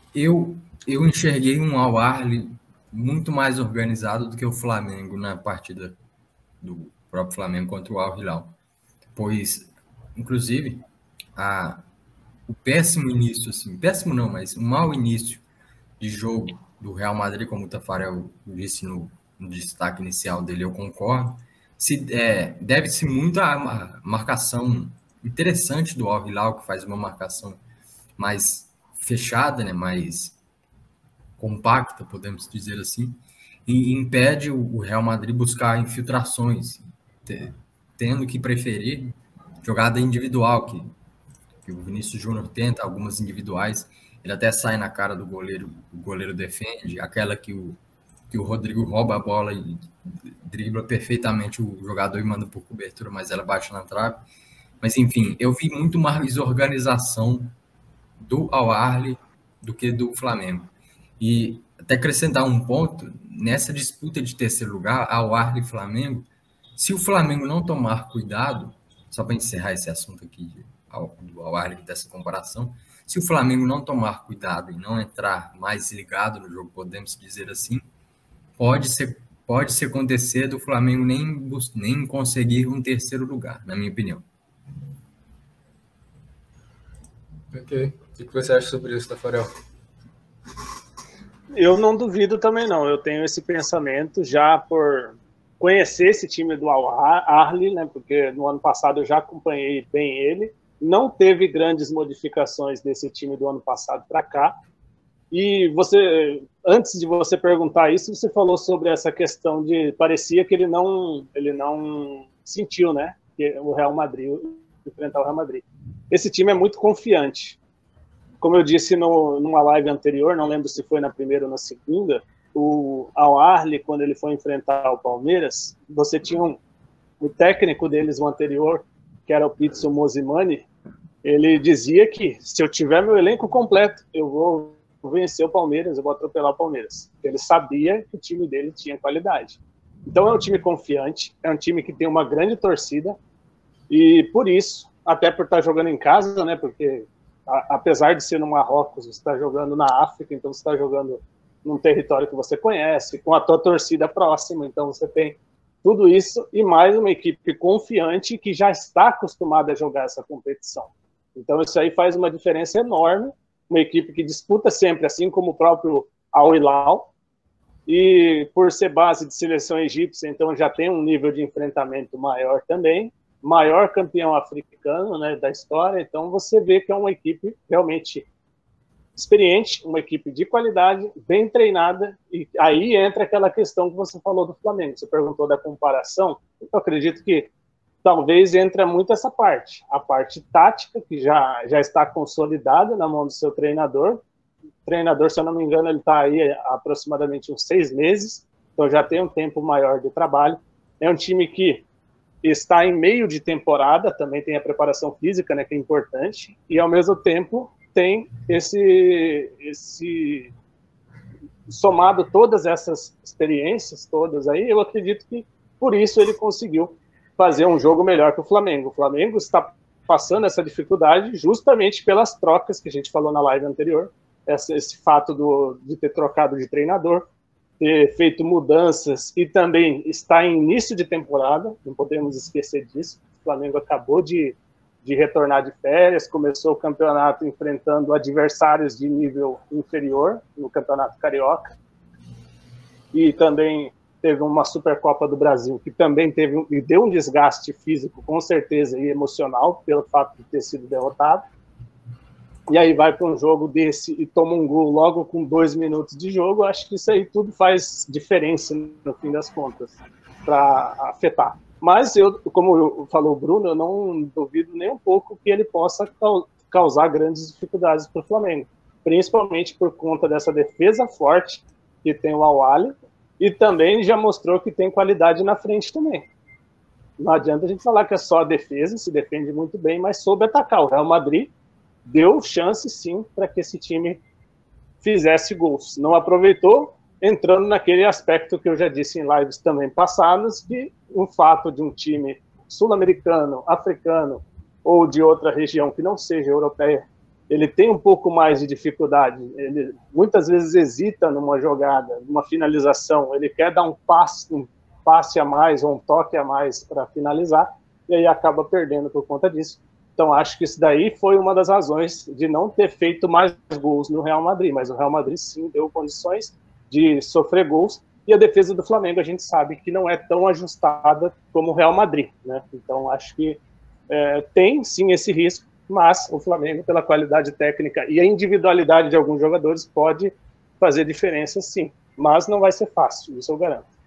Eu enxerguei um Al-Ahly muito mais organizado do que o Flamengo na partida do próprio Flamengo contra o Al Hilal, pois, inclusive, o péssimo início, assim, péssimo não, mas um mau início de jogo do Real Madrid, como o Tafarel disse no destaque inicial dele, eu concordo, deve-se muito à marcação interessante do Al Hilal, que faz uma marcação mais fechada, né, mais compacta, podemos dizer assim, e impede o Real Madrid buscar infiltrações, tendo que preferir jogada individual, que o Vinícius Júnior tenta, algumas individuais, ele até sai na cara do goleiro, o goleiro defende, aquela que o Rodrigo rouba a bola e dribla perfeitamente o jogador e manda por cobertura, mas ela bate na trave. Mas, enfim, eu vi muito mais organização do Al-Ahly do que do Flamengo. E até acrescentar um ponto, nessa disputa de terceiro lugar, Al-Ahly e Flamengo, se o Flamengo não tomar cuidado, só para encerrar esse assunto aqui do Al-Ahly, dessa comparação, se o Flamengo não tomar cuidado e não entrar mais ligado no jogo, podemos dizer assim, pode se acontecer do Flamengo nem conseguir um terceiro lugar, na minha opinião. Ok. O que você acha sobre isso, Tafarel? Eu não duvido também não. Eu tenho esse pensamento já por conhecer esse time do Al-Ahly, né? Porque no ano passado eu já acompanhei bem ele. Não teve grandes modificações desse time do ano passado para cá. E você, antes de você perguntar isso, você falou sobre essa questão de parecia que ele não sentiu, né? Que o Real Madrid enfrentar o Real Madrid. Esse time é muito confiante. Como eu disse numa live anterior, não lembro se foi na primeira ou na segunda, o Al-Ahly, quando ele foi enfrentar o Palmeiras, você tinha o técnico deles, o anterior, que era o Pizzo Mosimani, ele dizia que se eu tiver meu elenco completo, eu vou vencer o Palmeiras, eu vou atropelar o Palmeiras. Ele sabia que o time dele tinha qualidade. Então é um time confiante, é um time que tem uma grande torcida, e por isso, até por estar jogando em casa, né, porque apesar de ser no Marrocos, você está jogando na África, então você está jogando num território que você conhece, com a tua torcida próxima, então você tem tudo isso e mais uma equipe confiante que já está acostumada a jogar essa competição. Então isso aí faz uma diferença enorme, uma equipe que disputa sempre, assim como o próprio Al Hilal, e por ser base de seleção egípcia, então já tem um nível de enfrentamento maior também, maior campeão africano, né, da história, então você vê que é uma equipe realmente experiente, uma equipe de qualidade, bem treinada, e aí entra aquela questão que você falou do Flamengo, você perguntou da comparação, eu acredito que talvez entra muito essa parte, a parte tática, que já está consolidada na mão do seu treinador, o treinador, se eu não me engano, ele está aí há aproximadamente uns 6 meses, então já tem um tempo maior de trabalho, é um time que está em meio de temporada, também tem a preparação física, né, que é importante, e ao mesmo tempo tem esse somado todas essas experiências todas aí, eu acredito que por isso ele conseguiu fazer um jogo melhor que o Flamengo. O Flamengo está passando essa dificuldade justamente pelas trocas que a gente falou na live anterior, esse fato de ter trocado de treinador, ter feito mudanças e também está em início de temporada, não podemos esquecer disso. O Flamengo acabou de retornar de férias, começou o campeonato enfrentando adversários de nível inferior no Campeonato Carioca e também teve uma Supercopa do Brasil que também deu um desgaste físico, com certeza, e emocional pelo fato de ter sido derrotado. E aí vai para um jogo desse e toma um gol logo com 2 minutos de jogo, acho que isso aí tudo faz diferença no fim das contas, para afetar. Mas como falou o Bruno, eu não duvido nem um pouco que ele possa causar grandes dificuldades para o Flamengo, principalmente por conta dessa defesa forte que tem o Al-Ahly, e também já mostrou que tem qualidade na frente também. Não adianta a gente falar que é só a defesa, se defende muito bem, mas soube atacar. O Real Madrid deu chance, sim, para que esse time fizesse gols. Não aproveitou, entrando naquele aspecto que eu já disse em lives também passadas, que o fato de um time sul-americano, africano ou de outra região que não seja europeia ele tem um pouco mais de dificuldade, ele muitas vezes hesita numa jogada, numa finalização, ele quer dar um passe a mais ou um toque a mais para finalizar, e aí acaba perdendo por conta disso. Então, acho que isso daí foi uma das razões de não ter feito mais gols no Real Madrid, mas o Real Madrid sim deu condições de sofrer gols, e a defesa do Flamengo a gente sabe que não é tão ajustada como o Real Madrid, né? Então, acho que tem sim esse risco, mas o Flamengo, pela qualidade técnica e a individualidade de alguns jogadores, pode fazer diferença sim, mas não vai ser fácil, isso eu garanto.